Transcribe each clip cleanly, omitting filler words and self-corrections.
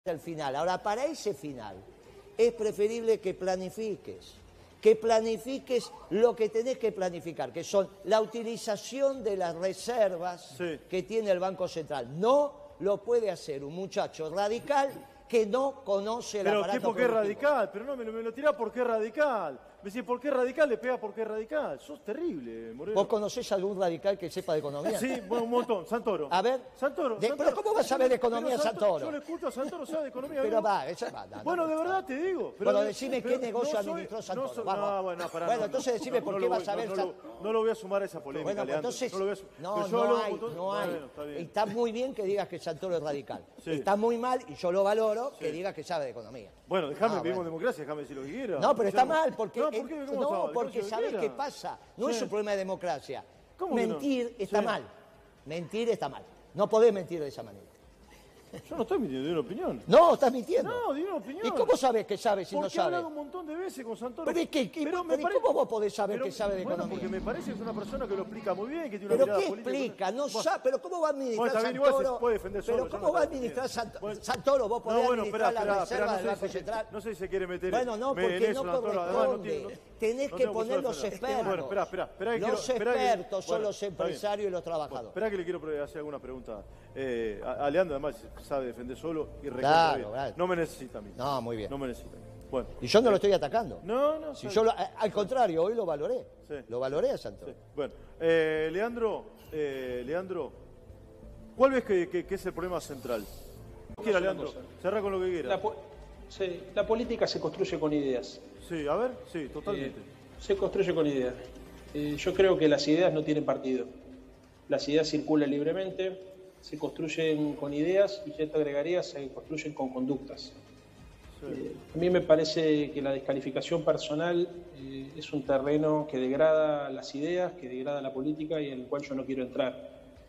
al final. Ahora, para ese final, es preferible que planifiques lo que tenés que planificar, que son la utilización de las reservas que tiene el Banco Central. No lo puede hacer un muchacho radical que no conoce el aparato productivo. Pero, ¿por qué radical? Pero no, me lo tirá por qué radical. Me decís, ¿por qué radical? Le pega por qué radical. Sos terrible, Moreno. ¿Vos conocés algún radical que sepa de economía? Sí, bueno, un montón. Santoro. A ver. Santoro. ¿Pero cómo vas a saber de economía, Santoro? Yo le escucho a Santoro, sabe de economía. Pero va, eso va. Bueno, de verdad te digo. Bueno, decime qué negocio administró Santoro. Bueno, entonces decime por qué vas a ver... No lo voy a sumar a esa polémica, bueno, Leandro. entonces, no hay. Bueno, está muy bien que digas que Santoro es radical. Sí. Está muy mal, y yo lo valoro, que digas que sabe de economía. Bueno, vivimos en democracia, déjame decir lo que quiera. No, pero está mal, porque... No, porque ¿sabés qué pasa? No es un problema de democracia. Mentir está mal. Mentir está mal. No podés mentir de esa manera. Yo no estoy mintiendo, di una opinión. No, estás mintiendo. No, di una opinión. ¿Y cómo sabes que sabe si no sabe? Porque he hablado un montón de veces con Santoro. ¿Cómo vos podés saber que sabe de economía? Porque me parece que es una persona que lo explica muy bien, que tiene una ¿Pero mirada qué política. explica? No sabe. ¿Pero cómo va a administrar Santoro? Igual se puede defender solo. ¿Pero cómo va a administrar Santoro? ¿Vos podés administrar la reserva del Banco Central? No sé si se quiere meter Bueno, no, porque no corresponde. Tenés que poner los expertos. Bueno, espera. Los expertos son los empresarios y los trabajadores. Espera que le quiero hacer alguna pregunta. A Leandro, además, sabe defender solo y claro. No me necesita a mí. No, muy bien. No me necesita a mí. Bueno. Y yo no lo estoy atacando. No. Si yo al contrario, hoy lo valoré. Sí. Lo valoré a Santoro. Sí. Bueno, Leandro, ¿cuál ves que es el problema central? Quiera, Leandro, cerrá con lo que quiera. La política se construye con ideas. Sí, a ver, sí, totalmente. Se construye con ideas. Yo creo que las ideas no tienen partido. Las ideas circulan libremente, se construyen con ideas y yo te agregaría, se construyen con conductas. Sí. A mí me parece que la descalificación personal es un terreno que degrada las ideas, que degrada la política y en el cual yo no quiero entrar.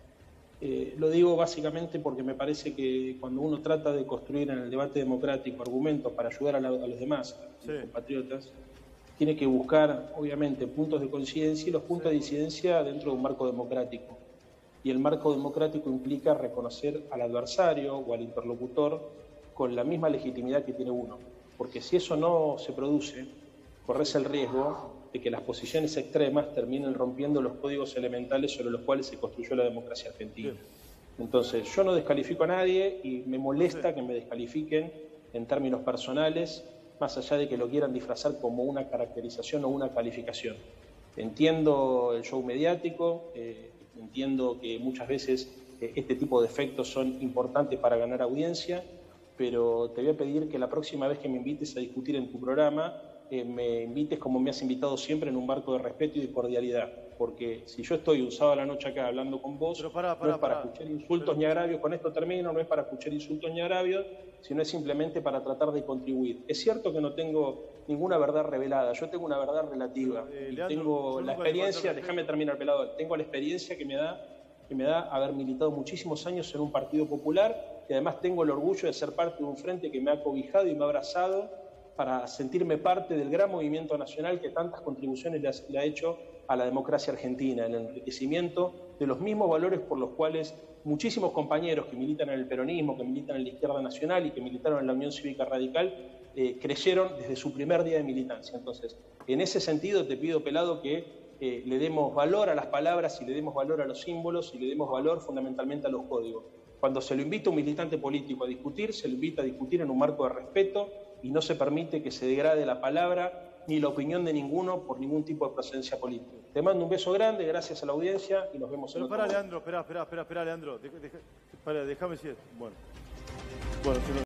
Lo digo básicamente porque me parece que cuando uno trata de construir en el debate democrático argumentos para ayudar a los demás, a los compatriotas, tiene que buscar, obviamente, puntos de coincidencia y los puntos de disidencia dentro de un marco democrático. Y el marco democrático implica reconocer al adversario o al interlocutor con la misma legitimidad que tiene uno. Porque si eso no se produce, corres el riesgo de que las posiciones extremas terminen rompiendo los códigos elementales sobre los cuales se construyó la democracia argentina. Entonces, yo no descalifico a nadie y me molesta que me descalifiquen en términos personales, más allá de que lo quieran disfrazar como una caracterización o una calificación. Entiendo el show mediático, entiendo que muchas veces este tipo de efectos son importantes para ganar audiencia, pero te voy a pedir que la próxima vez que me invites a discutir en tu programa, me invites como me has invitado siempre en un marco de respeto y de cordialidad. Porque si yo estoy un sábado a la noche acá hablando con vos, no es para escuchar insultos ni agravios, con esto termino, no es para escuchar insultos ni agravios, sino es simplemente para tratar de contribuir. Es cierto que no tengo ninguna verdad revelada, yo tengo una verdad relativa. Tengo la experiencia, déjame terminar, pelado, tengo la experiencia que me da haber militado muchísimos años en un partido popular y además tengo el orgullo de ser parte de un frente que me ha cobijado y me ha abrazado para sentirme parte del gran movimiento nacional que tantas contribuciones le ha hecho a la democracia argentina, el enriquecimiento de los mismos valores por los cuales muchísimos compañeros que militan en el peronismo, que militan en la izquierda nacional y que militaron en la Unión Cívica Radical, creyeron desde su primer día de militancia. Entonces, en ese sentido te pido, pelado, que le demos valor a las palabras y le demos valor a los símbolos y le demos valor fundamentalmente a los códigos. Cuando se lo invita a un militante político a discutir, se lo invita a discutir en un marco de respeto y no se permite que se degrade la palabra ni la opinión de ninguno por ningún tipo de procedencia política. Te mando un beso grande, gracias a la audiencia y nos vemos en otro momento. Leandro, espera, Leandro. Déjame decir. Bueno,